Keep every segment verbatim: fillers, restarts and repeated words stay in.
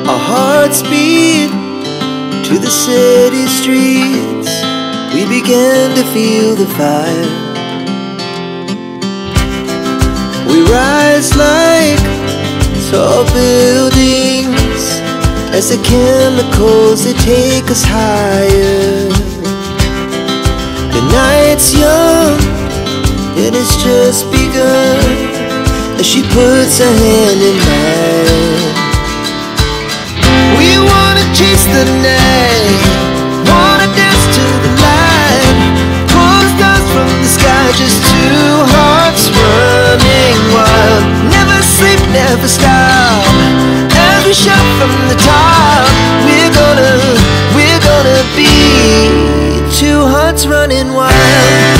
Our hearts beat to the city streets. We began to feel the fire. We rise like tall buildings as the chemicals, they take us higher. The night's young and it's just begun as she puts her hand in mine. We wanna chase the night, wanna dance to the light, pull stars from the sky, just two hearts running wild. Never sleep, never stop, as we shout from the top. We're gonna, we're gonna be two hearts running wild.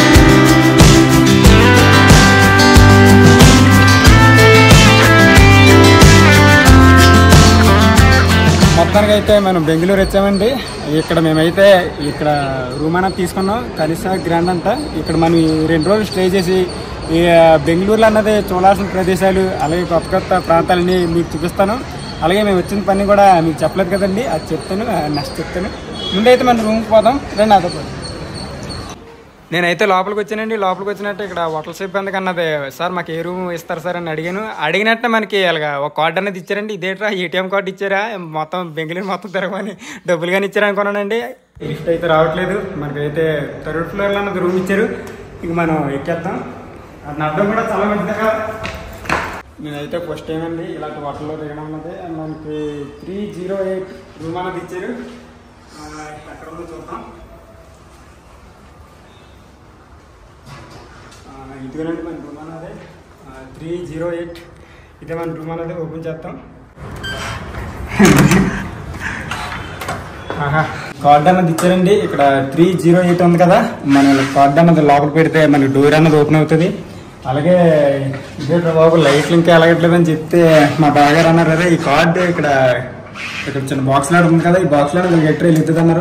మొత్తానికి అయితే మనం బెంగళూరు వచ్చామండి. ఇక్కడ మేమైతే ఇక్కడ room అనేది తీసుకున్నాం, కలిసా గ్రాండ్ అంట. ఇక్కడ మనం రెండు రోజులు స్టే చేసి ఈ బెంగళూరులో అన్నది చూడాల్సిన ప్రదేశాలు అలాగే కొత్త కొత్త ప్రాంతాలని మీకు చూపిస్తాను. అలాగే మేము వచ్చిన పని కూడా మీకు చెప్పలేదు కదండి, అది చెప్తాను, నెక్స్ట్ చెప్తాను. ముందైతే మనం రూమ్కి పోదాం రండి. నాతో పాటు నేనైతే లోపలికి వచ్చానండి. లోపలికి వచ్చినట్టు ఇక్కడ హోటల్ సిబ్బందికి అన్నది, సార్ మాకు ఏ రూమ్ ఇస్తారు సార్ అని అడిగాను. అడిగినట్టే మనకి అలాగా ఒక కార్డు అనేది ఇచ్చారండి. ఇదేట్రా ఏటీఎం కార్డు ఇచ్చారా, మొత్తం బెంగళూరు మొత్తం తిరగమని డబ్బులు కానీ ఇచ్చారు అనుకున్నానండి. లిఫ్ట్ అయితే రావట్లేదు. మనకైతే థర్డ్ ఫ్లోర్లో అన్నది రూమ్ ఇచ్చారు. ఇంక మనం ఎక్కేద్దాం. అది అడ్డం కూడా చాలా మంచిదిగా. నేనైతే ఫస్ట్ టైం అండి ఇలాంటి హోటల్లో దిగడం అన్నది. మనకి త్రీ జీరో ఎయిట్ రూమ్ అన్నది ఇచ్చారు. ఎక్కడ ఉందో చూద్దాం. ఇదిగోనండి మన రూమ్ అన్నది త్రీ జీరో ఎయిట్. ఇదే మన రూమ్ అన్నది. ఓపెన్ చేస్తాం. కార్డ్ అన్నది ఇచ్చారండి. ఇక్కడ త్రీ జీరో ఎయిట్ ఉంది కదా, మన కార్డ్ అన్నది లోపల పెడితే మనకి డోర్ అన్నది ఓపెన్ అవుతుంది. అలాగే ఇదే బాబు లైట్లు ఇంకా ఎలాగట్లేదని చెప్తే మా బాగారు అన్నారు కదా, ఈ కార్డు ఇక్కడ ఇక్కడ చిన్న బాక్స్ లాగా ఉంది కదా, ఈ బాక్స్ లాగా ఎట్లా వెళ్తుంది అన్నారు.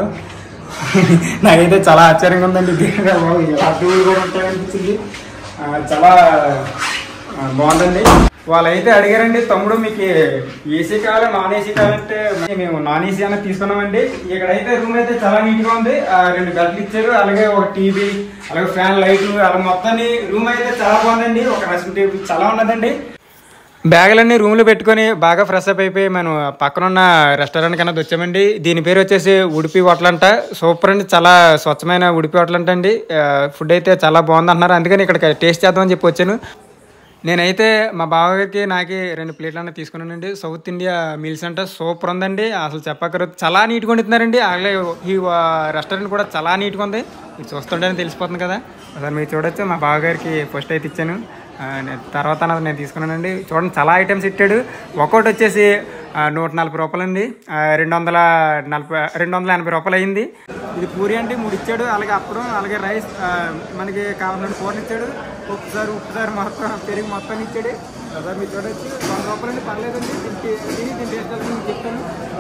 నాకైతే చాలా ఆశ్చర్యంగా ఉందండి. బాబు ఇలా డోర్ కూడా ఉంటాయనిపించింది. చాలా బాగుందండి. వాళ్ళైతే అడిగారండి, తమ్ముడు మీకు ఏసీ కావాలి నాన్ ఏసీ కావాలంటే మేము నాన్ ఏసీ అనేది తీసుకున్నామండి. ఇక్కడైతే రూమ్ అయితే చాలా నీట్గా ఉంది. రెండు గంటలు ఇచ్చారు, అలాగే ఒక టీవీ, అలాగే ఫ్యాన్, లైట్లు, అలా మొత్తాన్ని రూమ్ అయితే చాలా బాగుందండి. ఒక డ్రెస్సింగ్ టేబుల్ చాలా ఉన్నదండి. బ్యాగులన్నీ రూమ్లో పెట్టుకొని బాగా ఫ్రెష్ అప్ అయిపోయి మనం పక్కనున్న రెస్టారెంట్ కన్నా వచ్చామండి. దీని పేరు వచ్చేసి ఉడిపి హోటల్ అంట. సూపర్ అండి, చాలా స్వచ్ఛమైన ఉడిపి హోటల్ అంట అండి. ఫుడ్ అయితే చాలా బాగుంది అంటున్నారు, అందుకని ఇక్కడ టేస్ట్ చేద్దామని చెప్పి వచ్చాను. నేనైతే మా బావగారికి నాకి రెండు ప్లేట్లు అన్న తీసుకున్నానండి. సౌత్ ఇండియా మీల్స్ అంటే సూపర్ ఉందండి, అసలు చెప్పక్కర్లేదు. చాలా నీట్గా వండుతున్నారండి. అలాగే ఈ రెస్టారెంట్ కూడా చాలా నీట్గా ఉంది. మీరు చూస్తుంటేనే తెలిసిపోతుంది కదా. అసలు మీరు చూడొచ్చు. మా బావగారికి ఫస్ట్ అయితే ఇచ్చాను, తర్వాత అన్నది నేను తీసుకున్నానండి. చూడండి చాలా ఐటమ్స్ ఇచ్చాడు. ఒక్కొక్కటి వచ్చేసి నూట నలభై రూపాయలు అండి. రెండు వందల నలభై రెండు వందల ఎనభై రూపాయలు అయింది. ఇది పూరి అంటే మూడు ఇచ్చాడు, అలాగే అప్పుడు అలాగే రైస్, మనకి కావాల్సిన కూరలు ఇచ్చాడు. ఉప్పుసారి ఉప్పుసారి మొత్తం పెరిగి మొత్తం ఇచ్చాడు. సార్ మీరు చూడొచ్చు. వంద రూపాయలు అండి, పర్లేదండి. దీన్ని దీన్ని టేస్ట్ చెప్తాను.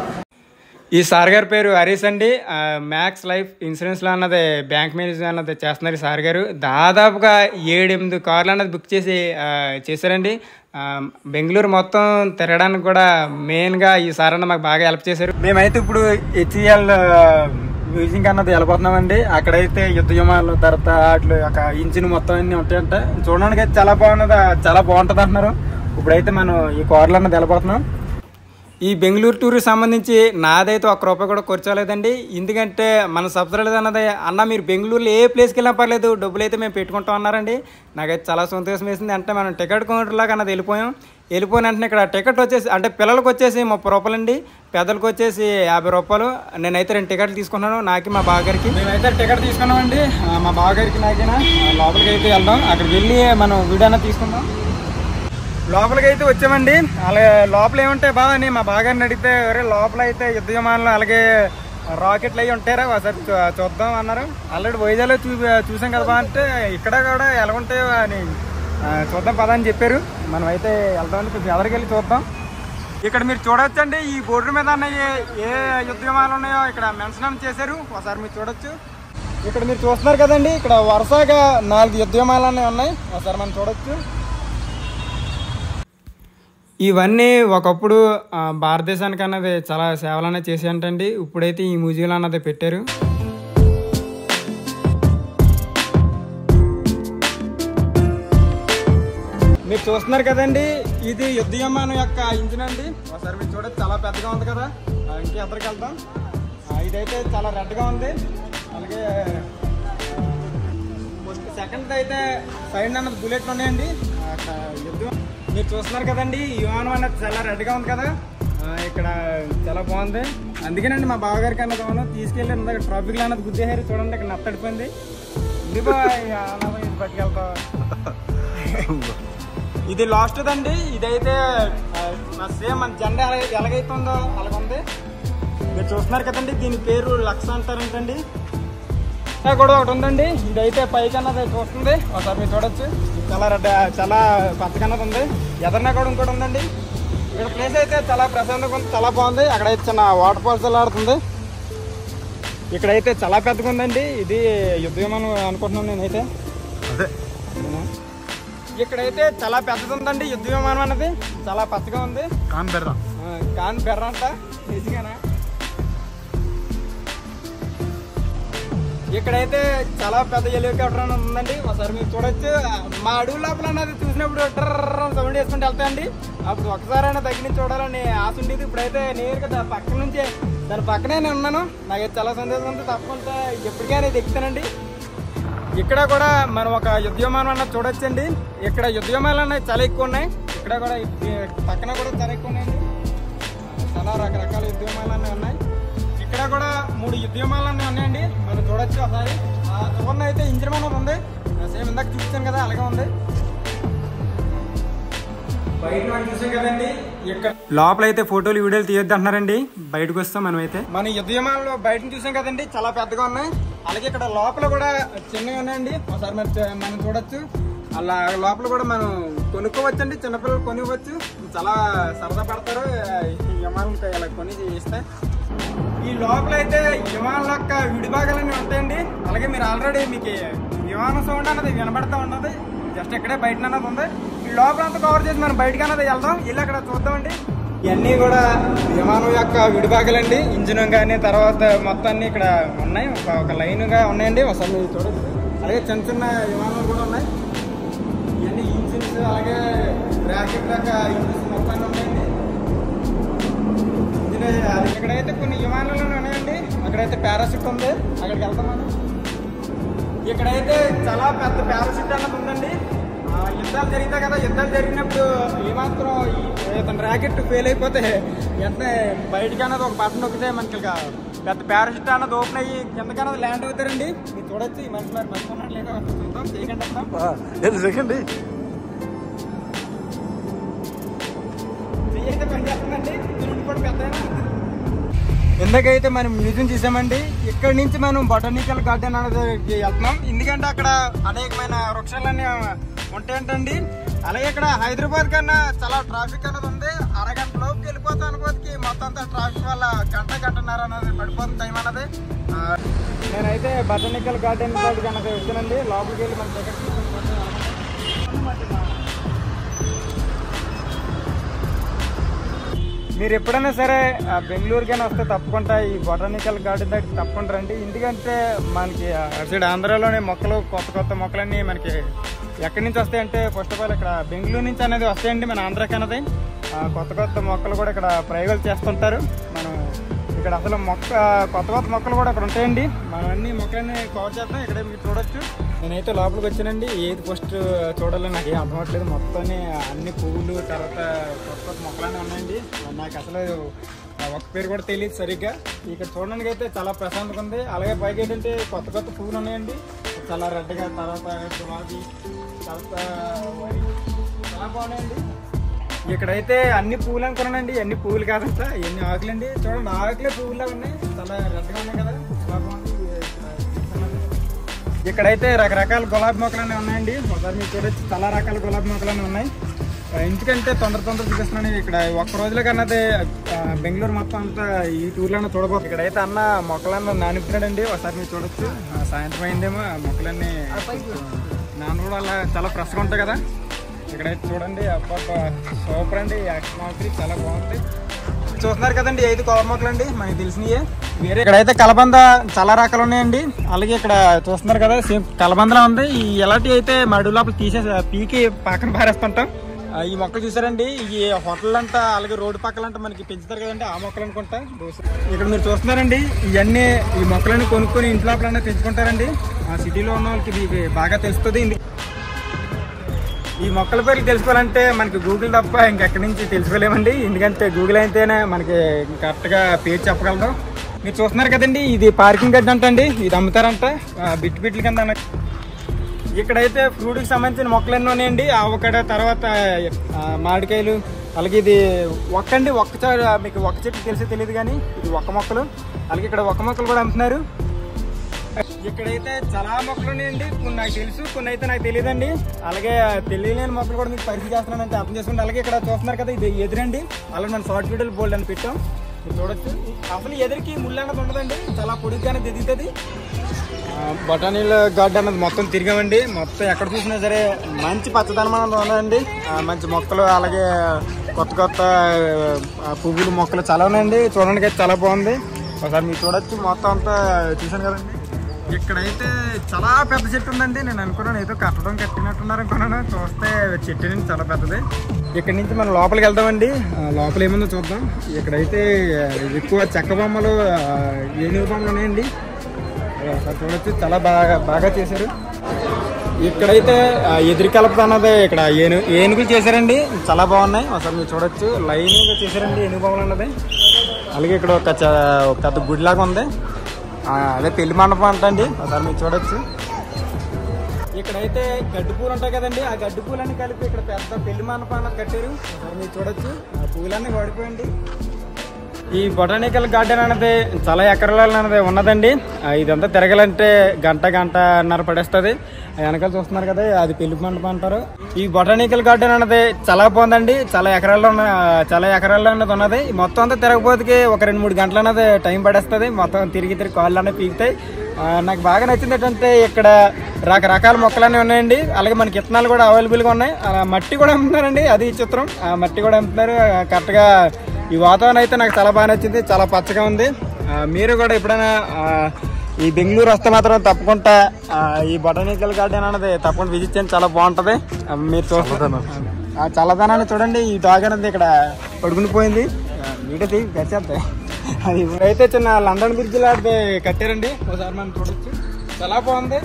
ఈ సార్ గారి పేరు హరీష్ అండి. మ్యాక్స్ లైఫ్ ఇన్సూరెన్స్లో అన్నది బ్యాంక్ మేనేజర్ అన్నది చేస్తున్నారు ఈ సార్ గారు. దాదాపుగా ఏడెనిమిది కార్లు అన్నది బుక్ చేసి చేశారండి. బెంగళూరు మొత్తం తిరగడానికి కూడా మెయిన్గా ఈ సార్ అన్న మాకు బాగా హెల్ప్ చేశారు. మేమైతే ఇప్పుడు హెచ్ఈఎల్ మ్యూజియం అన్నది వెళ్ళిపోతున్నామండి. అక్కడైతే యుద్ధ విమానాలు, తర్వాత వాటిలో ఒక ఇంజిన్ మొత్తం అన్నీ ఉంటాయంట. చూడడానికి అయితే చాలా బాగున్నది, చాలా బాగుంటుంది అంటున్నారు. ఇప్పుడైతే మనం ఈ కార్లు అన్నది వెళ్ళిపోతున్నాం. ఈ బెంగళూరు టూర్కి సంబంధించి నాదైతే ఒక్క రూపాయి కూడా ఖర్చోలేదండి. ఎందుకంటే మన సబ్సిడీ అన్నది, అన్న మీరు బెంగళూరులో ఏ ప్లేస్కి వెళ్ళినా పర్లేదు, డబ్బులు అయితే మేము పెట్టుకుంటాం అన్నారండి. నాకైతే చాలా సంతోషం వేసింది. అంటే మనం టికెట్ కౌంటర్లాగా అన్నది వెళ్ళిపోయాం. వెళ్ళిపోయిన వెంటనే ఇక్కడ టికెట్ వచ్చేసి అంటే పిల్లలకు వచ్చేసి ముప్పై రూపాయలు అండి, పెద్దలకు వచ్చేసి యాభై రూపాయలు. నేనైతే రెండు టికెట్లు తీసుకున్నాను, నాకు మా బావగారికి. మేమైతే టికెట్ తీసుకున్నామండి. మా బావగారికి నాకైనా లోపలికి అయితే వెళ్దాం. అక్కడికి వెళ్ళి మనం వీడియో అన్నది తీసుకుందాం. లోపలికి అయితే వచ్చామండి. అలాగే లోపల ఏముంటాయి బాగా అని మా బాగారిని అడిగితే, ఎవరే లోపల అయితే యుద్ధ విమానాలు అలాగే రాకెట్లు అవి ఉంటారా ఒకసారి చూద్దాం అన్నారు. ఆల్రెడీ వైజాగ్లో చూ చూసాం కదా బా అంటే ఇక్కడ కూడా ఎలా ఉంటాయో అని చూద్దాం పదా అని చెప్పారు. మనం అయితే వెళ్దామని ఎవరికి వెళ్ళి చూద్దాం. ఇక్కడ మీరు చూడొచ్చండి, ఈ బోర్డు మీద అన్నవి ఏ యుద్ధ విమానాలు ఉన్నాయో ఇక్కడ మెన్షన్ చేశారు. ఒకసారి మీరు చూడొచ్చు. ఇక్కడ మీరు చూస్తున్నారు కదండి, ఇక్కడ వరుసగా నాలుగు యుద్ధ విమానాలు ఉన్నాయి. ఒకసారి మనం చూడొచ్చు. ఇవన్నీ ఒకప్పుడు భారతదేశానికి అన్నది చాలా సేవలు అనేది చేసేయంటండి. ఇప్పుడైతే ఈ మ్యూజియం అన్నది పెట్టారు. మీరు చూస్తున్నారు కదండి, ఇది యుద్ధ విమానం యొక్క ఇంజిన్ అండి. ఒకసారి మీరు చూడొచ్చు, చాలా పెద్దగా ఉంది కదా. ఇంకే ఎద్దరికి వెళ్తాం. ఇదైతే చాలా రెడ్గా ఉంది. అలాగే సెకండ్ అయితే సైడ్ అన్నది బుల్లెట్లు ఉన్నాయండి. యుద్ధం మీరు చూస్తున్నారు కదండి, ఈ విమానం అన్నది చాలా రెడ్గా ఉంది కదా. ఇక్కడ చాలా బాగుంది. అందుకేనండి మా బావగారికి అన్నది విమానం తీసుకెళ్ళి ట్రాఫిక్లో అన్నది గుద్దేశారు. చూడండి, ఇక్కడ నత్తడిపోయింది. ఇది పట్టుకెళ్తాం. ఇది లాస్ట్ దండి. ఇదైతే సేమ్ మన జెండా ఎలాగైతుందో అలాగుంది. మీరు చూస్తున్నారు కదండి, దీని పేరు లక్ష అంటారంటండి. కూడా ఒకటి ఉందండి. ఇదైతే పైకి అన్నది చూస్తుంది. ఒకసారి మీరు చూడొచ్చు, చాలా రెడ్ చాలా పచ్చగా అన్నది ఉంది. ఎదరినా కూడా ఇంకోటి ఉందండి. ఇక్కడ ప్లేస్ అయితే చాలా ప్రశాంతంగా ఉంది, చాలా బాగుంది. అక్కడైతే చిన్న వాటర్ ఫాల్స్ ఆడుతుంది. ఇక్కడైతే చాలా పెద్దగా ఉందండి. ఇది యుద్ధ విమానం అనుకుంటున్నాను నేనైతే. ఇక్కడైతే చాలా పెద్దది ఉందండి యుద్ధ విమానం అన్నది. చాలా పచ్చగా ఉంది. కాన్ బెర్రా కాన్ బెర్రా అంట నిజంగానా. ఇక్కడైతే చాలా పెద్ద హెలికాప్టర్ అనేది ఉందండి. ఒకసారి మీరు చూడొచ్చు. మా అడుగు లోపల అన్నది చూసినప్పుడు ట్రర్ సౌండ్ వేసుకుంటూ వెళ్తాయండి. అప్పుడు ఒకసారి అయినా దగ్గర నుంచి చూడాలని ఆశ ఉండేది. ఇప్పుడైతే నేరుగా దాని పక్క నుంచే దాని పక్కనే నేను ఉన్నాను. నాకైతే చాలా సందేశం ఉంది. తప్పకుండా ఎప్పటికైనా దిగుతానండి. ఇక్కడ కూడా మనం ఒక యుద్ధ విమానం అన్నది చూడొచ్చండి. ఇక్కడ యుద్ధ విమానాలు అన్నది చాలా ఎక్కువ ఉన్నాయి. ఇక్కడ కూడా పక్కన కూడా చాలా ఎక్కువ ఉన్నాయండి. చాలా రకరకాల యుద్ధ విమానాలు అన్నీ ఉన్నాయి. ఇక్కడ కూడా మూడు యుద్ధ విమానాలు అన్నీ ఉన్నాయండి. మనం చూడొచ్చు. ఒకసారి చూడండి, అయితే ఇంజిన్ విమానం ఉంది. సేమ్ ఇందాక చూపించాను కదా, అలాగే ఉంది. బయట మనం చూసాం కదండి. ఇక్కడ లోపల అయితే ఫోటోలు వీడియోలు తీయొద్దు అంటున్నారండి. బయటకు వస్తాం మనం. అయితే మన యుద్ధ విమానాలు బయట చూసాం కదండి, చాలా పెద్దగా ఉన్నాయి. అలాగే ఇక్కడ లోపల కూడా చిన్నవి ఉన్నాయండి. ఒకసారి మరి మనం చూడొచ్చు. అలా లోపల కూడా మనం కొనుక్కోవచ్చు అండి. చిన్నపిల్లలు కొనివ్వచ్చు. చాలా సరదా పడతారు ఈ విమానం ఇలా కొని ఇస్తే. ఈ లోపల అయితే విమానాల యొక్క విడిభాగాలన్నీ ఉంటాయండి. అలాగే మీరు ఆల్రెడీ మీకు విమానం సౌండ్ అన్నది వినబడతా ఉన్నది. జస్ట్ ఇక్కడే బయట అన్నది ఉంది. ఈ లోపల అంతా కవర్ చేసి మనం బయటకు అన్నది వెళ్దాం. ఇలా అక్కడ చూద్దామండి. ఇవన్నీ కూడా విమానం యొక్క విడిభాగాలండి. ఇంజిన్ కానీ తర్వాత మొత్తం అన్ని ఇక్కడ ఉన్నాయి. ఒక లైన్గా ఉన్నాయండి. ఒకసారి మీరు చూడొచ్చు. అలాగే చిన్న చిన్న విమానాలు కూడా ఉన్నాయి. ఇవన్నీ ఇంజిన్స్, అలాగే ర్యాకెట్ యొక్క ఇంజిన్స్ మొత్తం ఉన్నాయండి. ఇక్కడైతే కొన్ని విమానాలు ఉన్నాయండి. అక్కడైతే పారాషూట్ ఉంది. అక్కడికి వెళ్తాం మనం. ఇక్కడైతే చాలా పెద్ద పారాషూట్ అన్నది ఉందండి. యుద్ధాలు జరుగుతాయి కదా, యుద్ధాలు జరిగినప్పుడు ఏమాత్రం తన ర్యాకెట్ ఫెయిల్ అయిపోతే వెంటనే బయటికి అన్నది ఒక బటన్ నొక్కితే మనకి పెద్ద పారాషూట్ అన్నది ఓపెన్ అయ్యి కిందకన్నది ల్యాండ్ అవుతారండి. మీరు చూడొచ్చు. ఈ మనిషి మరి మంచి ఉన్నాడు లేదో చూద్దాం. చేయకండి వస్తాం సెకండ్ చెయ్యైతే పని చేస్తుందండి. కూడా పెద్ద ఇందాకైతే మనం మ్యూజియం చూసామండి. ఇక్కడ నుంచి మనం బొటానికల్ గార్డెన్ అనేది వెళ్తున్నాం. ఎందుకంటే అక్కడ అనేకమైన వృక్షాలన్నీ ఉంటాయంటండి. అలాగే ఇక్కడ హైదరాబాద్ కన్నా చాలా ట్రాఫిక్ అనేది ఉంది. అరగంట లోపుకి వెళ్ళిపోతాం అనుకోకి మొత్తం అంతా ట్రాఫిక్ వల్ల గంట గంటన్నర అనేది పడిపోతుంది టైం అన్నది. నేనైతే బొటానికల్ గార్డెన్ దగ్గరికి అన్నది వచ్చానండి. లోపలికి వెళ్ళి మన దగ్గర మీరు ఎప్పుడైనా సరే బెంగళూరుకైనా వస్తే తప్పకుండా ఈ బొటానికల్ గార్డెన్ దగ్గర తప్పకుండా రండి. ఎందుకంటే మనకి అటు సైడ్ ఆంధ్రాలోనే మొక్కలు కొత్త కొత్త మొక్కలన్నీ మనకి ఎక్కడి నుంచి వస్తాయంటే ఫస్ట్ ఆఫ్ ఆల్ ఇక్కడ బెంగళూరు నుంచి అనేది వస్తాయండి. మన ఆంధ్రాకి అన్నది కొత్త కొత్త మొక్కలు కూడా ఇక్కడ ప్రయోగాలు చేస్తుంటారు. మనం ఇక్కడ అసలు మొక్క కొత్త కొత్త మొక్కలు కూడా ఇక్కడ ఉంటాయండి. మనం అన్ని మొక్కలన్నీ కవర్ చేస్తాం. ఇక్కడ మీరు చూడొచ్చు. నేనైతే లోపలికి వచ్చానండి. ఏది ఫస్ట్ చూడాలని నాకు ఏం అర్థం అవ్వట్లేదు. మొత్తం అన్ని పువ్వులు తర్వాత కొత్త కొత్త మొక్కలన్నీ ఉన్నాయండి. నాకు అసలు ఒక పేరు కూడా తెలియదు సరిగ్గా. ఇక్కడ చూడడానికి అయితే చాలా ప్రశాంతంగా ఉంది. అలాగే పైకి ఏంటంటే కొత్త కొత్త పువ్వులు ఉన్నాయండి. చాలా రెడ్గా తర్వాత గులాబీ తర్వాత చాలా బాగున్నాయండి. ఇక్కడైతే అన్ని పువ్వులు అనుకున్నానండి. అన్ని పువ్వులు కాదంట, ఎన్ని ఆకులండి. చూడండి, ఆకులే పువ్వులా ఉన్నాయి. చాలా రెడ్గా ఉన్నాయి కదా, చాలా బాగుంది. ఇక్కడైతే రకరకాల గులాబీ మొక్కలన్నీ ఉన్నాయండి. ఒకసారి మీరు చూడొచ్చు. చాలా రకాల గులాబీ మొక్కలన్నీ ఉన్నాయి. ఎందుకంటే తొందర తొందర చూపిస్తున్నాను. ఇక్కడ ఒక్క రోజుల కన్నది బెంగళూరు మొత్తం అంతా ఈ టూర్లోనే చూడబోతుంది. ఇక్కడైతే అన్న మొక్కలన్నీ నానిపుతున్నాడండి. ఒకసారి మీరు చూడొచ్చు. సాయంత్రం అయిందేమో మొక్కలన్నీ నాన్న కూడా అలా చాలా ఫ్రెష్గా ఉంటాయి కదా. ఇక్కడైతే చూడండి అబ్బా సూపర్ అండి యాక్షన్ చాలా బాగుంది. చూస్తున్నారు కదండి ఐదు కవర్ మొక్కలు అండి మనకి తెలిసినవి. వేరే ఇక్కడైతే కలబంద చాలా రకాలు ఉన్నాయండి. అలాగే ఇక్కడ చూస్తున్నారు కదా సేమ్ కలబందలా ఉంది. ఈ ఎలాంటి అయితే మడి లోపల తీసేసి పీకి పక్కన పారేస్తుంటాం. ఈ మొక్కలు చూసారండి ఈ హోటల్ అంతా అలాగే రోడ్డు పక్కలంతా మనకి పెంచుతారు కదండి ఆ మొక్కలు అనుకుంటా. ఇక్కడ మీరు చూస్తున్నారండి ఇవన్నీ ఈ మొక్కలన్నీ కొనుక్కొని ఇంట్లో లోపలన్నా పెంచుకుంటారండి. ఆ సిటీలో ఉన్న వాళ్ళకి ఇది బాగా తెలుస్తుంది. ఈ మొక్కల పేర్లు తెలుసుకోవాలంటే మనకి గూగుల్ తప్ప ఇంకెక్కడి నుంచి తెలుసుకోలేమండి. ఎందుకంటే గూగుల్ అయితేనే మనకి కరెక్ట్గా పేరు చెప్పగలరు. మీరు చూస్తున్నారు కదండి ఇది పార్కింగ్ గడ్డి అంటండి. ఇది అమ్ముతారంట బిట్ బిట్ల కింద. ఇక్కడైతే ఫ్రూట్కి సంబంధించిన మొక్కలు ఎన్నో ఉన్నాయండి. ఆవకాడ తర్వాత మామిడికాయలు అలాగే ఇది ఒక్కండి ఒక్క మీకు ఒక్క చెట్టు తెలిసి తెలియదు కానీ ఇది ఒక్క మొక్కలు. అలాగే ఇక్కడ ఒక్క మొక్కలు కూడా అమ్ముతున్నారు. ఇక్కడైతే చాలా మొక్కలు ఉన్నాయండి. కొన్ని నాకు తెలుసు కొన్ని అయితే నాకు తెలియదండి. అలాగే తెలియలేని మొక్కలు కూడా మీకు పరిచయం చేస్తున్నానంటే అర్థం చేసుకోండి. అలాగే ఇక్కడ చూస్తున్నారు కదా ఇది ఎదురండి. అలాగే మనం షార్ట్ వీడియోలు బోల్డ్ అని పెట్టాం చూడొచ్చు. అసలు ఎదురికి ముళ్ళు అన్నది ఉండదండి చాలా పొడిగానే దిగుతుంది. బొటానీల గార్డెన్ అన్నది మొత్తం తిరిగామండి. మొత్తం ఎక్కడ చూసినా సరే మంచి పచ్చదనం అన్నది ఉందండి. మంచి మొక్కలు అలాగే కొత్త కొత్త పువ్వులు మొక్కలు చాలా ఉన్నాయండి. చూడడానికి అయితే చాలా బాగుంది. ఒకసారి మీరు చూడొచ్చు మొత్తం అంతా చూసాను కదండి. ఇక్కడైతే చాలా పెద్ద చెట్టు ఉందండి. నేను అనుకున్నాను ఏదో కట్టడం కట్టినట్టున్నారు అనుకున్నాను. చూస్తే చెట్టు నుంచి చాలా పెద్దది. ఇక్కడ నుంచి మనం లోపలికి వెళ్దామండి. లోపల ఏముందో చూద్దాం. ఇక్కడైతే ఎక్కువ చెక్క బొమ్మలు ఏనుగు బొమ్మలు ఉన్నాయండి. ఒకసారి చూడొచ్చు చాలా బాగా బాగా చేశారు. ఇక్కడైతే ఎదురు కలప అన్నది ఇక్కడ ఏను ఏనుగులు చేశారండి చాలా బాగున్నాయి. ఒకసారి మీరు చూడొచ్చు లైన్గా చేశారండి ఏనుగు బొమ్మలు అన్నది. అలాగే ఇక్కడ ఒక పెద్ద గుడిలాగా ఉంది. అదే పెళ్లి మండపం అంటండి. ఒకసారి మీరు చూడొచ్చు. ఇక్కడైతే గడ్డి పూలు ఉంటాయి కదండి. ఆ గడ్డి పూలన్నీ కలిపి ఇక్కడ పెద్ద పెళ్లి మండపం అన్నది కట్టారు. ఒకసారి మీరు చూడొచ్చు ఆ పూలన్నీ వాడిపోయండి. ఈ బొటానికల్ గార్డెన్ అనేది చాలా ఎకరాలు అనేది ఉన్నదండి. ఇదంతా తిరగాలంటే గంట గంటన్నర పడేస్తుంది. వెనకాల చూస్తున్నారు కదా అది పెళ్లి మండపం అంటారు. ఈ బొటానికల్ గార్డెన్ అనేది చాలా బాగుందండి. చాలా ఎకరాల్లో ఉన్న చాలా ఎకరాల్లో అనేది ఉన్నది. మొత్తం అంతా తిరగబోతుకి ఒక రెండు మూడు గంటలు అనేది టైం పడేస్తుంది. మొత్తం తిరిగి తిరిగి కాళ్ళు అనేవి పీకుతాయి. నాకు బాగా నచ్చింది ఏంటంటే ఇక్కడ రకరకాల మొక్కలన్నీ ఉన్నాయండి. అలాగే మనకి విత్తనాలు కూడా అవైలబుల్గా ఉన్నాయి. మట్టి కూడా అమ్ముతున్నారండి. అది చిత్రం ఆ మట్టి కూడా అమ్ముతున్నారు. కరెక్ట్గా ఈ వాతావరణం అయితే నాకు చాలా బాగా నచ్చింది. చాలా పచ్చగా ఉంది. మీరు కూడా ఎప్పుడైనా ఈ బెంగళూరు వస్తే మాత్రం తప్పకుండా ఈ బొటానికల్ గార్డెన్ అనేది తప్పకుండా విజిట్ చేయండి. చాలా బాగుంటది. మీరు చూస్తున్నారు ఆ చల్లదనాన్ని చూడండి. ఈ డాగ్ అనేది ఇక్కడ పడుకుని పోయింది. వీటిది గచ్చేద్దాయి. అది ఇప్పుడైతే చిన్న లండన్ బ్రిడ్జ్ లాంటిది కట్టారండి. ఒకసారి మనం చూడొచ్చు చాలా బాగుంది.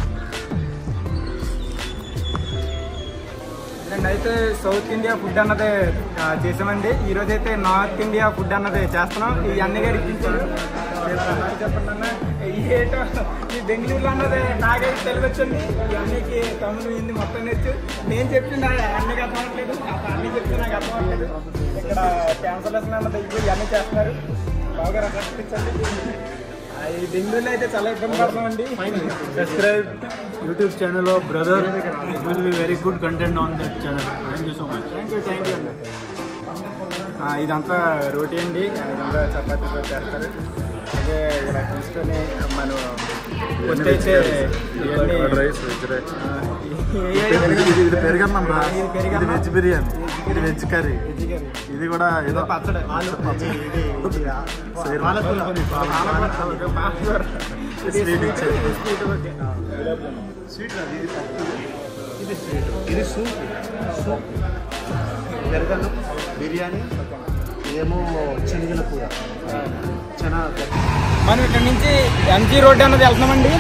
అయితే సౌత్ ఇండియా ఫుడ్ అన్నది చేసామండి. ఈ రోజు అయితే నార్త్ ఇండియా ఫుడ్ అన్నది చేస్తున్నాం. ఈ అన్న గారు ఇప్పించారు. చెప్పండి అన్న ఏటో ఈ బెంగళూరులో అన్నది నాకైతే తెలుగు వచ్చింది. ఈ అన్నకి తమిళ హిందీ మొత్తం నేర్చు. నేను చెప్పింది అన్నకి అర్థం అవ్వట్లేదు. అన్ని చెప్తే నాకు అర్థం అవ్వట్లేదు. ఇక్కడ క్యాన్సర్ లెసన్ అన్నది ఇప్పుడు ఇవన్నీ చేస్తున్నారు. బాగా రక్షించండి. ఈ బెంగళూరులో అయితే చాలా ఇబ్బంది పడుతున్నామండి. Subscribe YouTube channel of brother. It will be very good content on that channel. Thank you so much. Thank you thank you అండి. ఇదంతా రోటీ అండి. ఇదంతా చపాతీతో చేస్తారు. అలాగే ఇలా తీసుకొని మనం వచ్చేసే రైస్ ఇది పెరుగన్నం రా. ఇది వెజ్ బిర్యానీ. ఇది వెజ్ కర్రీ. ఇది కూడా ఏదో పచ్చడి స్వీట్. ఇది స్వీట్. ఇది సూప్. సూప్ పెరుగన్నం బిర్యానీ. ఏమో శనగల కూర. చాలా మనం ఇక్కడ నుంచి ఎంజీ రోడ్డు అన్నది వెళ్తున్నామండి.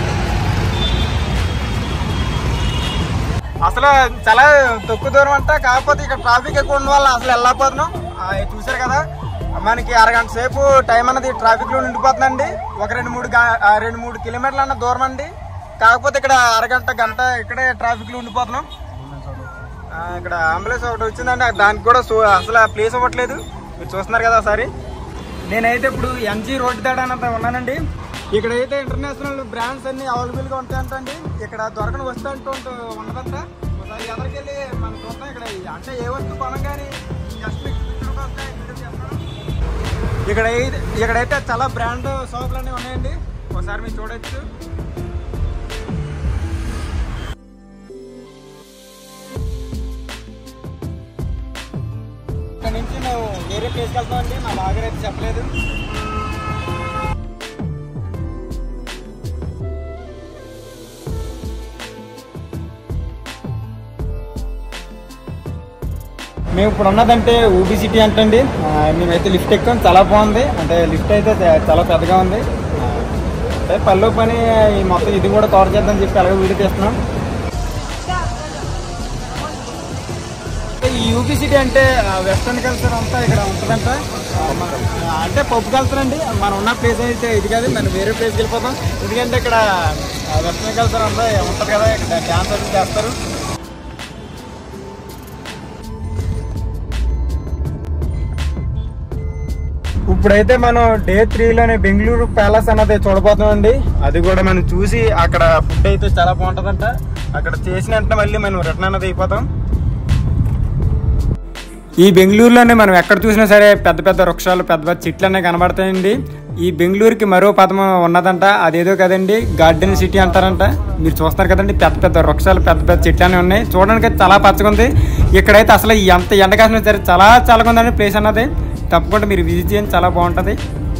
అసలు చాలా తక్కువ దూరం అంట. కాకపోతే ఇక్కడ ట్రాఫిక్ ఎక్కువ ఉన్న వల్ల అసలు వెళ్ళకపోతున్నాం. చూసారు కదా మనకి అరగంట సేపు టైం అన్నది ట్రాఫిక్ లో నిండిపోతుందండి. ఒక రెండు మూడు రెండు మూడు కిలోమీటర్లు అన్న దూరం అండి. కాకపోతే ఇక్కడ అరగంట గంట ఇక్కడే ట్రాఫిక్ లో ఉండిపోతున్నాం. ఇక్కడ అంబులెన్స్ ఒకటి వచ్చిందండి. దానికి కూడా అసలు ప్లేస్ ఇవ్వట్లేదు. మీరు చూస్తున్నారు కదా ఒకసారి. నేనైతే ఇప్పుడు ఎంజీ రోడ్డు దాడానంత ఉన్నానండి. ఇక్కడైతే ఇంటర్నేషనల్ బ్రాండ్స్ అన్ని అవైలబుల్గా ఉంటాయంటండి. ఇక్కడ దొరకని వస్తూ అంటూ ఉండదంట. ఒకసారి ఎదరికెళ్ళి మనం చూస్తాం. ఇక్కడ అంటే ఏ వస్తువు కొనగానే జస్ట్ ఇక్కడ ఇక్కడైతే చాలా బ్రాండ్ షాపులు అన్నీ ఉన్నాయండి. ఒకసారి మీరు చూడొచ్చు. వేరే ప్లేస్కి వెళ్తామండి. మా బాగా అయితే చెప్పలేదు. మేము ఇప్పుడు ఉన్నదంటే ఊబీ సిటీ అంటండి. మేమైతే లిఫ్ట్ ఎక్కాం, చాలా బాగుంది. అంటే లిఫ్ట్ అయితే చాలా పెద్దగా ఉంది. అంటే పల్లె పని మొత్తం ఇది కూడా కవర్ చేద్దామని చెప్పి అలాగే వీడియో తీస్తున్నాం. ఈ యూపీ సిటీ అంటే వెస్ట్రన్ కల్చర్ అంతా ఇక్కడ ఉంటుందంట. అంటే పప్పు కల్చర్ అండి. మనం ఉన్న ప్లేస్ అయితే ఇది కాదు, మనం వేరే ప్లేస్కి వెళ్ళిపోతాం. ఎందుకంటే ఇక్కడ వెస్ట్రన్ కల్చర్ అంతా ఉంటుంది కదా, ఇక్కడ డ్యాన్స్ అది చేస్తారు. ఇప్పుడైతే మనం డే త్రీలోనే బెంగళూరు ప్యాలెస్ అన్నది చూడబోతామండి. అది కూడా మనం చూసి అక్కడ ఫుడ్ అయితే చాలా బాగుంటుందంట. అక్కడ చేసినట్టు మళ్ళీ మనం రిటర్న్ అన్నది అయిపోతాం. ఈ బెంగళూరులోనే మనం ఎక్కడ చూసినా సరే పెద్ద పెద్ద వృక్షాలు, పెద్ద పెద్ద చెట్లు అనేవి కనబడతాయండి. ఈ బెంగళూరుకి మరో పదం ఉన్నదంట, అదేదో కదండి గార్డెన్ సిటీ అంటారంట. మీరు చూస్తారు కదండి, పెద్ద పెద్ద వృక్షాలు, పెద్ద పెద్ద చెట్లు అనేవి ఉన్నాయి. చూడడానికి చాలా పచ్చగా ఉంది. ఇక్కడైతే అసలు ఎంత ఎండ కాసినా సరే చాలా చాలా ఉందండి ప్లేస్ అన్నది. తప్పకుండా మీరు విజిట్ చేయండి, చాలా బాగుంటుంది.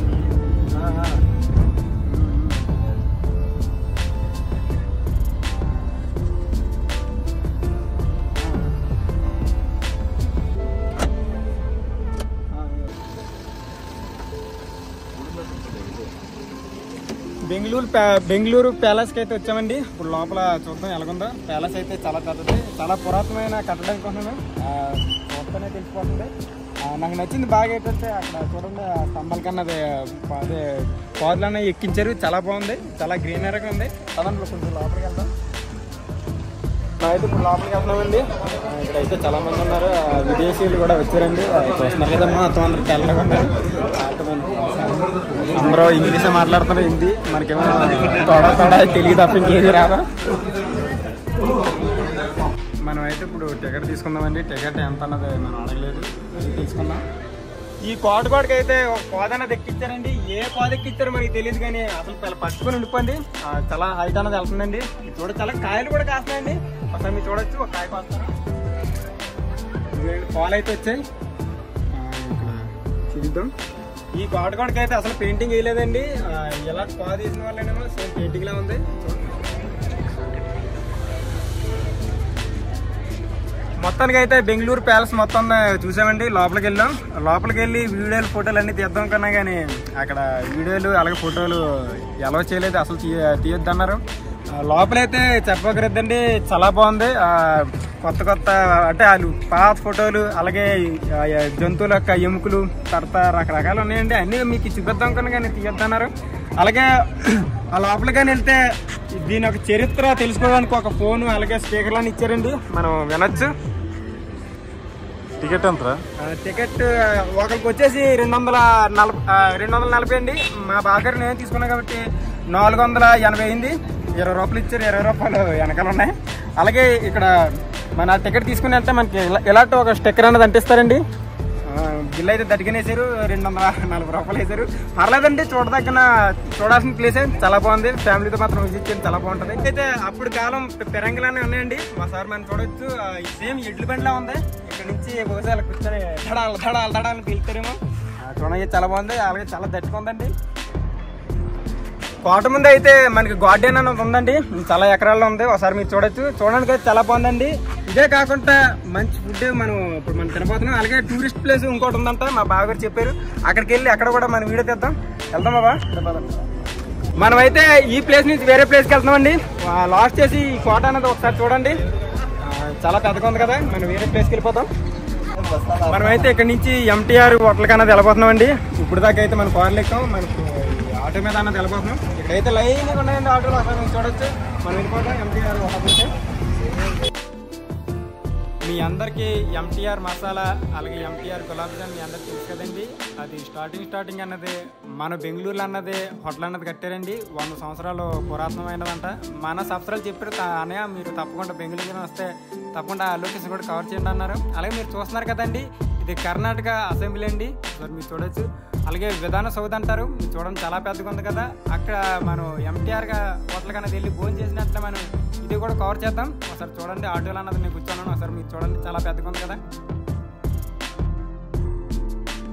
బెంగళూరు బెంగళూరు ప్యాలెస్కి అయితే వచ్చామండి. ఇప్పుడు లోపల చూద్దాం ఎలాగుందో. ప్యాలెస్ అయితే చాలా పెద్దది, చాలా పురాతనమైన కట్టడం కోసమే చూస్తూనే తెలిసిపోతుంది. నాకు నచ్చింది బాగా ఏంటంటే అక్కడ చూడండి, స్తంభాల కన్నా అదే అదే పాదులన్నా ఎక్కించారు. చాలా బాగుంది, చాలా గ్రీనరీగా ఉంది. అదంలో కొంచెం లోపలికి వెళ్తాం. అయితే ఇప్పుడు లోపలికి వెళ్తున్నామండి. ఇక్కడైతే చాలా మంది ఉన్నారు, విదేశీయులు కూడా వచ్చారండి. చూస్తున్నారు కదమ్మా, మొత్తం అందరూ తెల్లగా ఉన్నారు. అందరూ ఇంగ్లీషే మాట్లాడుతున్నారు, హిందీ మనకేమో తోడా తోడా తెలియదు తప్ప ఇంకేది రాదా. మనం అయితే ఇప్పుడు టికెట్ తీసుకుందామండి. టికెట్ ఎంత అన్నది మనం అడగలేదు, తీసుకుందాం. ఈ కోట కోటకి అయితే ఒక కోద అన్నది ఎక్కించారండి. ఏ కోద ఎక్కించారో మనకి తెలియదు, కానీ అసలు పట్టుకొని ఉండిపోండి. చాలా హైట్ అన్నది వెళ్తుందండి. చూడ చాలా కాయలు కూడా కాస్తున్నాయండి. ఒకసారి మీరు చూడొచ్చు, ఒక కాయ కాస్తాను. పాలు అయితే వచ్చాయి. ఇక్కడ చూద్దాం. ఈ కోట కోటకి అయితే అసలు పెయింటింగ్ వేయలేదండి. ఎలా కోద వేసిన వాళ్ళేనేమో సేమ్ పెయింటింగ్ లా ఉంది. మొత్తానికి అయితే బెంగళూరు ప్యాలెస్ మొత్తం చూసామండి. లోపలికి వెళ్ళాం. లోపలికి వెళ్ళి వీడియోలు, ఫోటోలు అన్నీ తీద్దాం కన్నా కానీ అక్కడ వీడియోలు అలాగే ఫోటోలు ఎలా చేయలేదు, అసలు తీయొద్దు అన్నారు. లోపలైతే చెప్పకరద్దండి, చాలా బాగుంది. కొత్త కొత్త అంటే వాళ్ళు పాత ఫోటోలు, అలాగే జంతువుల యొక్క ఎముకలు, తర్వాత రకరకాలు ఉన్నాయండి. అన్నీ మీకు చూపిద్దాం కన్నా కానీ తీయొద్దన్నారు. అలాగే ఆ లోపలికి కానీ వెళ్తే దీని ఒక చరిత్ర తెలుసుకోవడానికి ఒక ఫోను, అలాగే స్పీకర్లను ఇచ్చారండి, మనం వినొచ్చు. టికెట్ ఎంత? టికెట్ ఒకరికి వచ్చేసి రెండు వందల నలభై రెండు వందల నలభై అండి. మా బాగారు నేను తీసుకున్నాను కాబట్టి నాలుగు వందల ఎనభై అయింది. ఇరవై రూపాయలు ఇచ్చారు, ఇరవై రూపాయలు వెనకాల ఉన్నాయి. అలాగే ఇక్కడ మన టికెట్ తీసుకుని వెళ్తే మనకి ఇలాంటి ఒక స్టిక్కర్ అనేది అంటిస్తారండి. బిల్ అయితే దటికనేసారు, రెండు వందల నలభై రూపాయలు వేసారు. పర్లేదండి, చూడదగిన చూడాల్సిన ప్లేసే, చాలా బాగుంది. ఫ్యామిలీతో మాత్రం విజిట్ చేయండి, చాలా బాగుంటుంది. అయితే అప్పుడు కాలం పెరంగిలానే ఉన్నాయండి. మా సార్ మనం చూడొచ్చు, సేమ్ ఎడ్ల బండిలా ఉంది. ఇక్కడ నుంచి బహుశా కూర్చొని దడాలు దడాలు దడాలని పిలుస్తారేమో. చూడండి, చాలా బాగుంది. అలాగే చాలా దట్టుగా ఉందండి. కోట ముందు అయితే మనకి గార్డెన్ అనేది ఉందండి, చాలా ఎకరాల్లో ఉంది. ఒకసారి మీరు చూడొచ్చు. చూడడానికి అయితే చాలా బాగుందండి. ఇదే కాకుండా మంచి ఫుడ్ మనం ఇప్పుడు మనం తినబోతున్నాం. అలాగే టూరిస్ట్ ప్లేస్ ఇంకోటి ఉందంట, మా బావగారు చెప్పారు. అక్కడికి వెళ్ళి అక్కడ కూడా మనం వీడియో తీద్దాం. వెళ్దాం బాబా. మనం అయితే ఈ ప్లేస్ నుంచి వేరే ప్లేస్కి వెళ్తున్నామండి. లాస్ట్ చేసి ఈ కోట అనేది ఒకసారి చూడండి, చాలా పెద్దగా ఉంది కదా. మనం వేరే ప్లేస్కి వెళ్ళిపోతాం. మనమైతే ఇక్కడ నుంచి ఎంటీఆర్ హోటల్కి అన్నది వెళ్ళిపోతున్నామండి. ఇప్పుడు దాకా అయితే మనం కార్లు ఎక్కాం, మనకు ఆటో మీద అన్నది వెళ్ళిపోతున్నాం. ఇక్కడైతే లైన్గా ఉన్నాయండి ఆటోలు, అక్కడ చూడొచ్చు. మనం వెళ్ళిపోతాం ఎంటీఆర్ హోటల్కి. మీ అందరికీ ఎంటీఆర్ మసాలా, అలాగే ఎంటీఆర్ గులాబ్ జామ్ మీ అందరికి తెలుసు కదండి. అది స్టార్టింగ్ స్టార్టింగ్ అన్నది మన బెంగళూరులో అన్నది హోటల్ అన్నది కట్టారండి. వంద సంవత్సరాలు పురాతనమైనదంట. మన సబ్స్క్రైబ్ చెప్పారు అన్నయ్య, మీరు తప్పకుండా బెంగళూరు వస్తే తప్పకుండా ఆ లొకేషన్ కూడా కవర్ చేయండి అన్నారు. అలాగే మీరు చూస్తున్నారు కదండి, ఇది కర్ణాటక అసెంబ్లీ అండి. సార్ మీరు చూడొచ్చు. అలాగే విధాన సౌధ్ అంటారు, మీరు చూడండి చాలా పెద్దగా ఉంది కదా. అక్కడ మనం ఎంటీఆర్గా హోటల్ కన్నా వెళ్ళి భోజనం చేసినట్లే మనం ఇది కూడా కవర్ చేద్దాం. ఒకసారి చూడండి, ఆటోలు అన్నది నేను కూర్చున్నాను. ఒకసారి మీరు చూడండి, చాలా పెద్దగా ఉంది కదా.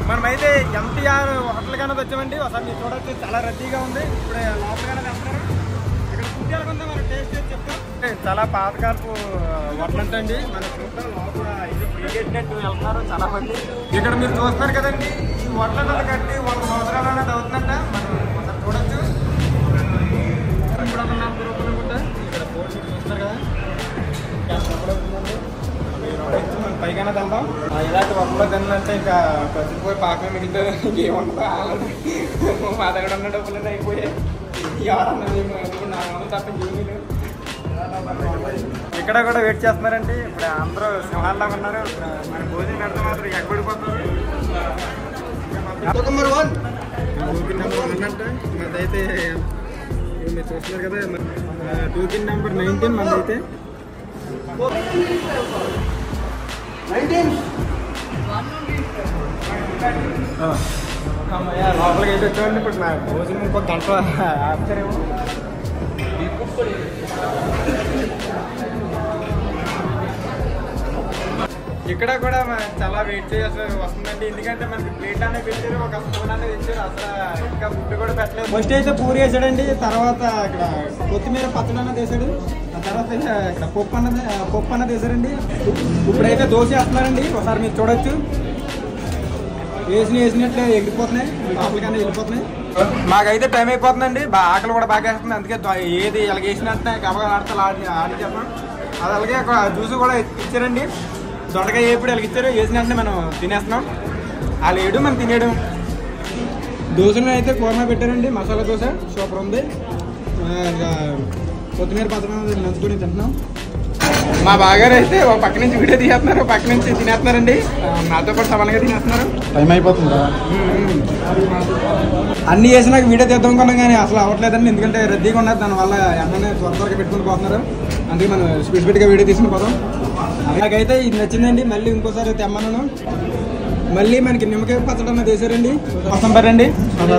మనమైతే ఎంటీఆర్ హోటల్ కన్నా వచ్చామండి. ఒకసారి మీరు చూడొచ్చు, చాలా రద్దీగా ఉంది. ఇప్పుడు లోపలగానే వెళ్తారు. ఇక్కడ ఫుడ్ ఎలా ఉందో మనం టేస్ట్ చేసి చెప్తాం. చాలా పాతకాలపు హోటల్ అంటండి. మన చూద్దాం లోపల ఇది ప్రీగెట్టినట్టు వెళ్తున్నారు చాలా మంది. ఇక్కడ మీరు చూస్తున్నారు కదండి, ఈ హోటల్ అన్నది కట్టి వంద సంవత్సరాలు అనేది అవుతుందంట. మనం ఒకసారి చూడొచ్చు. ఇప్పుడు ఒక నలభై రూపాయలు అనుకుంటా. ఇక్కడ బోర్డు చూస్తున్నారు కదా, మనం పైగానే తిందాం. ఇలాంటి వంటలో తిన్నాలంటే ఇంకా పచ్చిపోయి పాకం మిగులుతుంది. ఇంకేముండదు, మా దగ్గర ఉన్న డబ్బులు అయిపోయాయి. తప్ప ఇక్కడ కూడా వెయిట్ చేస్తున్నారండి. ఇప్పుడు అందరూ సింహాల్లాగా ఉన్నారు. మన భోజనం పెడితే మాత్రం ఎక్కడిపోతున్నారు. నెంబర్ వన్ అంటే మనదైతే మీరు చూస్తున్నారు కదా, టోకెన్ నెంబర్ నైన్టీన్ మనదైతే. లోపలికి అయితే వచ్చామండి. ఇప్పుడు నా భోజనం ఇంకో గంట ఆపుతారేమో. ఇక్కడ కూడా చాలా వెయిట్ చేయాల్సి వస్తుందండి. ఎందుకంటే మనకి ప్లేట్ అనేది పెట్టారు, ఒక స్పూన్ అనేది ఇచ్చారు. అసలు ఇంకా ఫుడ్ కూడా పెట్టలేదు. ఫస్ట్ అయితే పూరి వేసాడండి, తర్వాత ఇక్కడ కొత్తిమీర పచ్చడి అన్నది వేసాడు, ఆ తర్వాత ఇక్కడ పప్పు అన్నది పప్పు అన్నది వేసారండి. ఇప్పుడైతే దోశ వేస్తున్నారండి. ఒకసారి మీరు చూడొచ్చు, వేసిన వేసినట్లే ఎగిరిపోతున్నాయి, లోపలికన్నా వెళ్ళిపోతున్నాయి. మాకైతే టైం అయిపోతుందండి. బాగా ఆకలి కూడా బాగా వేస్తుంది. అందుకే ఏది ఇలాగ వేసినట్టే గబగబా ఆడతా ఆడి ఆడి చేస్తాం. అది అలాగే జ్యూస్ కూడా ఇచ్చారండి. దొండకాయ ఎప్పుడు వాళ్ళకి ఇచ్చారు, వేసిన వెంటనే మనం తినేస్తున్నాం. వాళ్ళు వేయడం మనం తినేయడం. దోశను అయితే కూరమా పెట్టారండి, మసాలా దోశ సూపర్ ఉంది. ఇంకా కొత్తిమీర పచ్చడి నంచుకొని తింటున్నాం. మా బాగారు అయితే ఒక పక్క నుంచి వీడియో తీసేస్తున్నారు, పక్క నుంచి తినేస్తున్నారండి. నాతో పాటు సమానంగా తినేస్తున్నారు. టైం అయిపోతుందా? అన్ని చేసినాక వీడియో తీద్దాం అనుకున్నాం కానీ అసలు అవ్వట్లేదండి. ఎందుకంటే రద్దీగా ఉన్నది, దానివల్ల అన్నీ త్వర త్వరగా పెట్టుకుని పోతున్నారు. అందుకే మనం స్పీడ్ స్పీడ్గా వీడియో తీసుకుని పోతాం. నాకైతే ఇది నచ్చిందండి. మళ్ళీ ఇంకోసారి తెమ్మన్నాను. మళ్ళీ మనకి నిమ్మకాయ పచ్చడి అన్నది వేసారండి. మొత్తం పరండి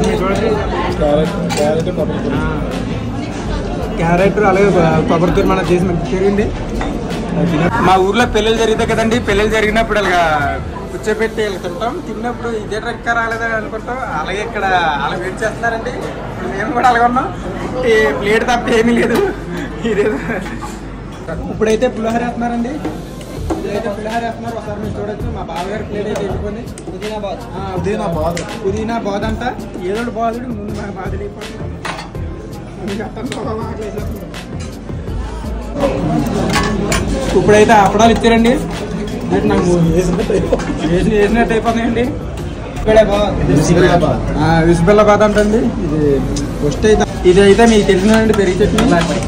క్యారెట్ అలాగే కొబ్బరి తూరు మనం చేసి మనకి తిరిగింది. మా ఊర్లో పెళ్ళిళ్ళు జరిగితే కదండి, పెళ్ళిళ్ళు జరిగినప్పుడు అలాగా కూర్చోబెట్టి ఇలా తింటాం. తిన్నప్పుడు ఇదే ఇంకా రాలేదని అనుకుంటాం. అలాగే ఇక్కడ అలా వెయిట్ చేస్తున్నారండి. మేము కూడా అలాగే ఉన్నాం. ప్లేట్ తప్ప ఏమీ లేదు. ఇదేదో ఇప్పుడైతే పులిహోర వేస్తున్నారండి. ఇదైతే పులిహోర వేస్తున్నారు. ఒకసారి మీరు చూడొచ్చు. మా బావగారి ప్లేట్ అయితే వెళ్ళిపోయింది. పుదీనా బాద్ పుదీనా బాద్ పుదీనా బాద్ అంట. ఏదో బాధుడు ముందు మా బాధ అయిపోతుంది. ఇప్పుడైతే అప్పడాలు ఇచ్చారండి. నాకు వేసి వేసినట్టు అయిపోతున్నాయండి. విసిబెల్లాబాద్ అంటండి. ఇది ఫస్ట్ అయితే ఇది అయితే మీకు తెలిసిందండి, పెరిగి చట్నీ.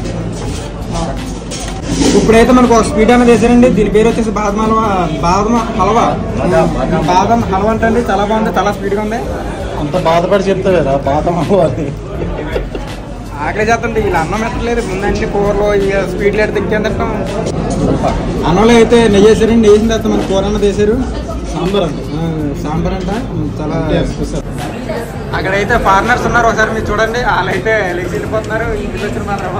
ఇప్పుడైతే మనకు ఒక స్వీట్ అనేది వేసారండి. దీని పేరు వచ్చేసి బాదం హల్వా. బాదం హల్వా బాదం హల్వా అంటండి. చాలా బాగుంది, చాలా స్వీట్గా ఉంది. అంత బాధపడి చెప్తా కదా బాదం హల్వా. ఆకలి చేస్తండి. వీళ్ళు అన్నం పెట్టలేదు, ముందండి కూరలో ఇక స్వీట్లు ఎట్టి తింటాం. అన్నంలో అయితే నెయ్యి వేసారండి. నెయ్యి వేసిన తర్వాత మన కూర అన్నది వేసారు. సాంబార్ అంట సాంబార్ అంట చాలా. అక్కడైతే ఫారినర్స్ ఉన్నారు. ఒకసారి మీరు చూడండి, వాళ్ళైతే లేచి వెళ్ళిపోతున్నారు. ఇంటికి వచ్చిన మాత్రం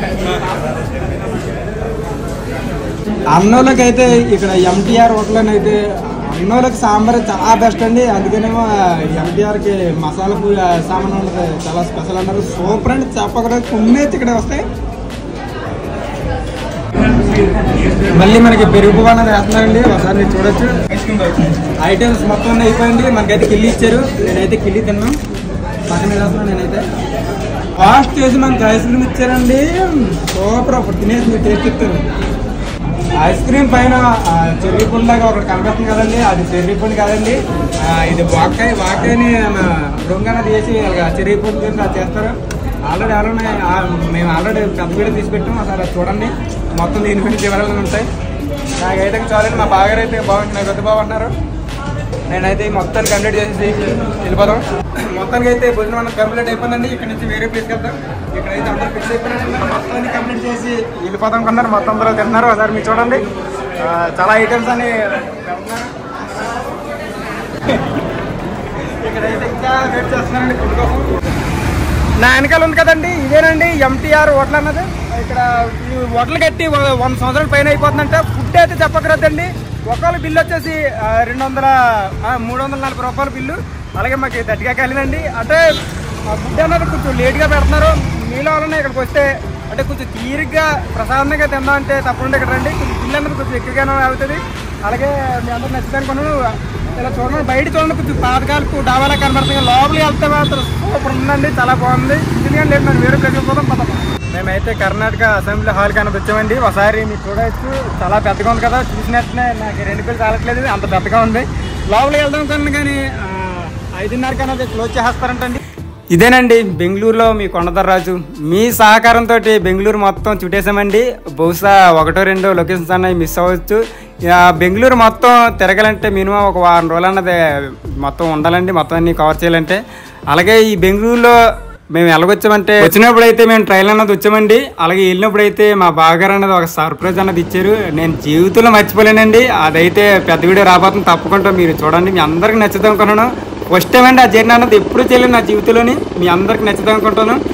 అన్నోళ్ళకి అయితే ఇక్కడ ఎంటీఆర్ హోటల్ అని అయితే అన్నోళ్ళకి సాంబార్ చాలా బెస్ట్ అండి. అందుకనేమో ఎంటీఆర్కి మసాలా పూజ సామాన్ ఉన్నది చాలా స్పెషల్ అన్నారు. సూపర్ అండి, చెప్పకుండా కొన్నేసి ఇక్కడ వస్తాయి. మళ్ళీ మనకి పెరుగు అనేది వేస్తున్నారండి. ఒకసారి మీరు చూడొచ్చు. ఐటమ్స్ మొత్తం అయిపోయింది. మనకైతే కిల్లి ఇచ్చారు. నేనైతే కిల్లి తిన్నాను. పక్కన వేస్తున్నాను నేనైతే. ఫాస్ట్ చేసి మనకి ఐస్ క్రీమ్ ఇచ్చారండి. సూపర్. అప్పుడు తినేసి మీరు టేస్ట్ ఇస్తారు. ఐస్ క్రీమ్ పైన చెర్రీ పుండ్లాగా ఒకటి కనిపిస్తుంది కదండి, అది చెర్రీ పుండ్ కాదండి. ఇది వాకాయ వాకాయని బృంగాన తీసి చెర్రీ పుండ్ కింద చేస్తారు. ఆల్రెడీ ఆల్రెడీ మేము ఆల్రెడీ పెద్ద వీడియో తీసి పెట్టాం. అసలు చూడండి, మొత్తం దీని గురించి వివరాలు ఉంటాయి. నాకైతే చాలండి. మా బాగారు అయితే బాగుంది, నాకు పెద్ద బాగున్నారు. నేనైతే మొత్తాన్ని కంప్లీట్ చేసి వెళ్ళిపోదాం. మొత్తానికి అయితే భోజనం మనం కంప్లీట్ అయిపోయిందండి. ఇక్కడ నుంచి వేరే ప్లేస్కి వెళ్తాం. ఇక్కడైతే అందరూ ఫిక్స్ అయిపోయినండి. మొత్తాన్ని కంప్లీట్ చేసి వెళ్ళిపోదాం కొన్నారు. మొత్తం అందరూ తింటున్నారు. ఒకసారి మీరు చూడండి, చాలా ఐటమ్స్ అని తింటున్నారు. ఇక్కడైతే ఇంకా వెయిట్ చేస్తున్నారండి ఫుడ్ కోసం. నా వెనకాల ఉంది కదండి, ఇదేనండి ఎంటీఆర్ హోటల్ అన్నది. ఇక్కడ ఈ హోటల్ కట్టి వంద సంవత్సరాల పైన అయిపోతుందంటే ఫుడ్ అయితే చెప్పకూడదండి. ఒకవేళ బిల్లు వచ్చేసి రెండు వందల మూడు వందల నలభై రూపాయల బిల్లు. అలాగే మాకు దట్టిగా కలిగిందండి. అంటే ఫుడ్ అన్నది కొంచెం లేట్గా పెడుతున్నారు. మీలో వాళ్ళని ఇక్కడికి వస్తే అంటే కొంచెం తీరిగ్గా ప్రశాంతంగా తిందాం అంటే తప్పకుండా ఇక్కడ రండి. కొంచెం బిల్లు అన్నది కొంచెం ఎక్కువగానే అవుతుంది. అలాగే మీ అందరూ నచ్చుతానుకున్నాను. ఇలా చూడండి, బయట చూడండి కొంచెం పాతకాలకు డాబాలా కనబడుతుంది. లోపలికి వెళ్తే మాత్రం సూపర్ ఉందండి, చాలా బాగుంది. ఎందుకంటే లేదు మనం వేరే ప్లేస్కి పోదాం పద. మేమైతే కర్ణాటక అసెంబ్లీ హాల్ కన్నా వచ్చామండి. ఒకసారి మీరు చూడవచ్చు, చాలా పెద్దగా ఉంది కదా. చూసినట్టునే నాకు రెండు పేరు చాలట్లేదు, అంత పెద్దగా ఉంది. లోపలికి వెళ్దాం కన్నా కానీ ఐదున్నర కన్నా క్లోజ్ చేస్తారంటండి. ఇదేనండి బెంగళూరులో మీ కొండదర్రాజు. మీ సహకారంతో బెంగళూరు మొత్తం చుట్టేసామండి. బహుశా ఒకటో రెండో లొకేషన్స్ అన్నవి మిస్ అవ్వచ్చు. బెంగళూరు మొత్తం తిరగాలంటే మినిమం ఒక వారం రోజులు అన్నది మొత్తం ఉండాలండి, మొత్తం అన్ని కవర్ చేయాలంటే. అలాగే ఈ బెంగళూరులో మేము ఎలాగొచ్చామంటే, వచ్చినప్పుడు అయితే మేము ట్రైన్ అన్నది వచ్చామండి. అలాగే వెళ్ళినప్పుడు అయితే మా బావగారు అన్నది ఒక సర్ప్రైజ్ అన్నది ఇచ్చారు. నేను జీవితంలో మర్చిపోలేనండి. అదైతే పెద్ద వీడియో రాబోతుంది, తప్పకుండా మీరు చూడండి. మీ అందరికి నచ్చుతాం అనుకుంటున్నాను. ఫస్ట్ టైం అండి ఆ జర్నీ అన్నది ఎప్పుడు చేయలేదు నా జీవితంలోని. మీ అందరికి నచ్చుతాం అనుకుంటాను.